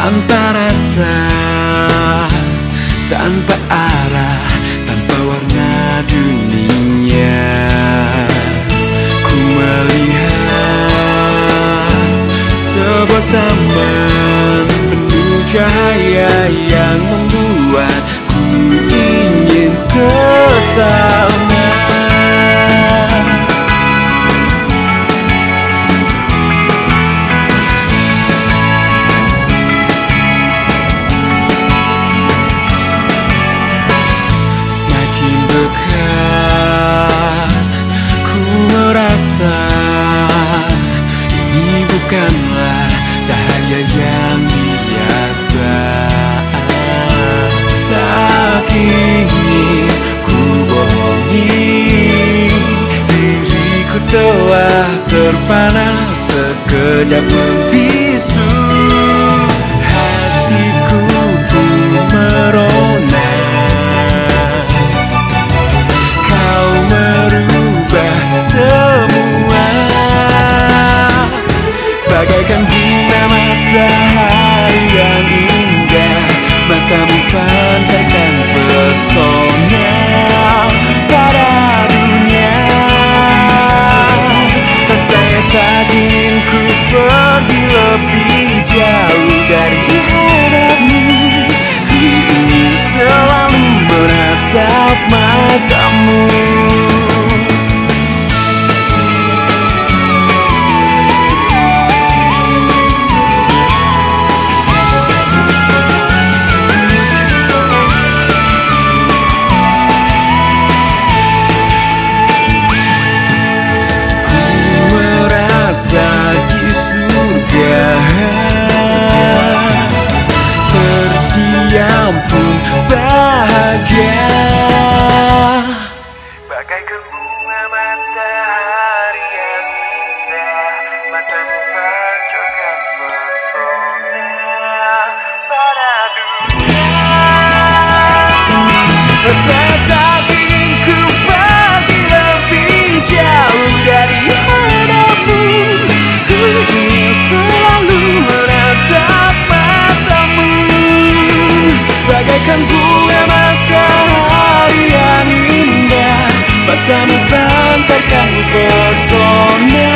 tanpa rasa, tanpa arah, tanpa warna dunia. Ku melihat sebuah taman penuh cahaya yang membuat ku ingin ke sana. Ini bukanlah cahaya yang biasa. Tak ingin ku bohongi, diriku telah terpana sekejap membisu. Hatiku pun merona, kau merubah semua. Bagaikan bunga matahari yang indah, matamu pancarkan pesona pada dunia. Rasanya tak ingin ku pergi lebih jauh dari hadapmu. Ku ingin selalu menatap matamu. Terdiam pun bahagia, bagaikan bunga matahari yang indah, matamu pancarkan pesona pada dunia. Rasanya tak ingin ku pergi lebih jauh dari hadapmu. Ku ingin selalu menatap matamu, bagaikan bunga matahari yang indah, matamu pancarkan pesona